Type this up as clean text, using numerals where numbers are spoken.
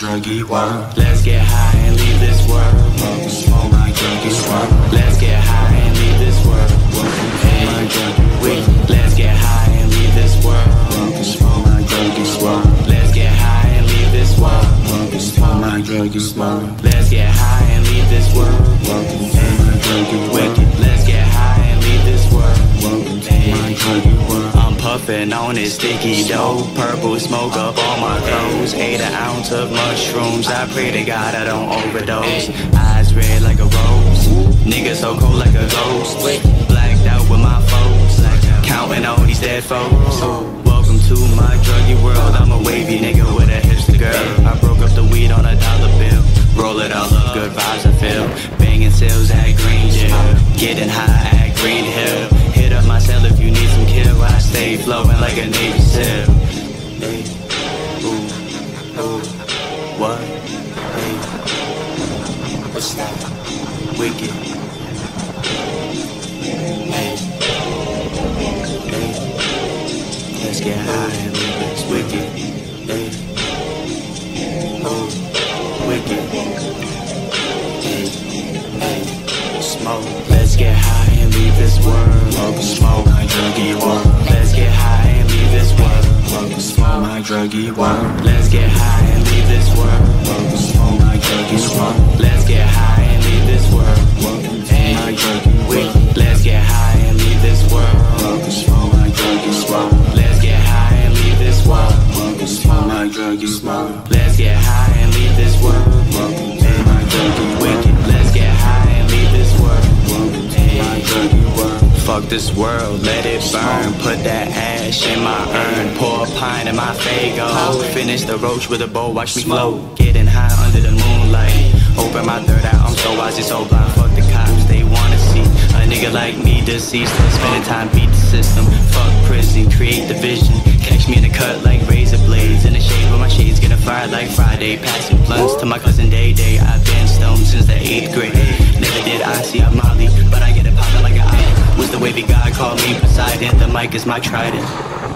druggy world. Let's get high and leave this world. Smoke my druggy world. Let's get high and leave this world. Hey, let's get high and leave this world. Smoke my druggy world. Let's get high and leave this world. Smoke my druggy world. Let's get high and leave this world. Wicked. Let's get high and leave this world. I'm puffin' on this sticky dough. Purple smoke up all my clothes. 8 an ounce of mushrooms. I pray to God I don't overdose. Eyes red like a rose. Nigga so cold like a ghost. Blacked out with my foes. Counting all these dead folks. Welcome to my druggy world. I'm a wavy nigga with a hipster girl. I broke up the weed on a dollar bill. Roll it all up, good vibes I feel. Banging sales at Green Hill. Getting high at Green Hill. Hit up my cell if you need some kill. I stay flowing like a Navy SEAL. Hey, ooh, ooh, what? Hey, what's that? Wicked. Hey, hey, let's get high and leave this wicked. Hey, oh, wicked. Hey, hey, smoke. Let's get high and leave this world. Smoke my druggy world. Let's get high and leave this world. Smoke my druggy world. Let's get high and leave this world. Smoke my druggy world. Let's get high and leave this world. Hey, let's get high and leave this world. Smoke my druggy world. Let's get high and leave this world. Smoke my druggy world. Let's get high and leave this world. Hey, my druggy wicked. Let's get high and leave this world. My druggy world. Fuck this world, let it burn. Put that ash in my urn. Pour a pint in my Fago. Finish the roach with a bowl, watch me float. Getting high under the moonlight. Open my third eye, I'm so wise, it's so blind. Fuck the cops, they wanna see a nigga like me deceased. Spending time, beat the system. Fuck prison, create division. Catch me in the cut like razor blades. In the shade where my shades getting fired like Friday. Passing blunts to my cousin Day Day. I've been stoned since the 8th grade. Never did I see a Molly, but I get it poppin' like an eye. Was the wavy guy called me Poseidon. The mic is my trident.